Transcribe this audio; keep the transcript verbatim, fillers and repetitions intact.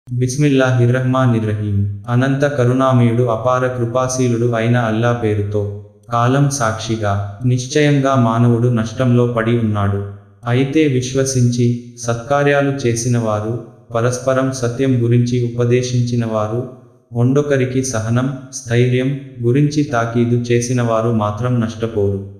బిస్మిల్లాహిర్రహ్మానిర్రహీం. అనంత కరుణామయుడు అపార కృపాశీలుడు అయిన అల్లా పేరుతో. కాలం సాక్షిగా, నిశ్చయంగా మానవుడు నష్టంలో పడి ఉన్నాడు. అయితే విశ్వసించి సత్కార్యాలు చేసినవారు, పరస్పరం సత్యం గురించి ఉపదేశించినవారు, ఒండొకరికి సహనం, స్థైర్యం గురించి తాకీదు చేసినవారు మాత్రం నష్టపోరు.